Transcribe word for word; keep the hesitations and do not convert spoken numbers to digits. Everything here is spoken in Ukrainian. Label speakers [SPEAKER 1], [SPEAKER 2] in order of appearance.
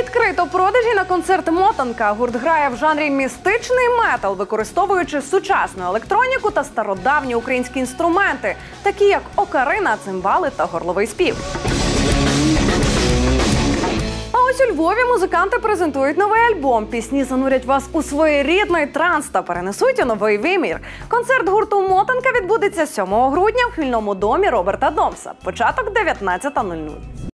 [SPEAKER 1] Відкрито продажі на концерт «Мотанка». Гурт грає в жанрі містичний метал, використовуючи сучасну електроніку та стародавні українські інструменти, такі як окарина, цимбали та горловий спів. А ось у Львові музиканти презентують новий альбом. Пісні занурять вас у своєрідний транс та перенесуть у новий вимір. Концерт гурту «Мотанка» відбудеться сьомого грудня в хмільному домі Роберта Домса. Початок дев'ятнадцята нуль нуль.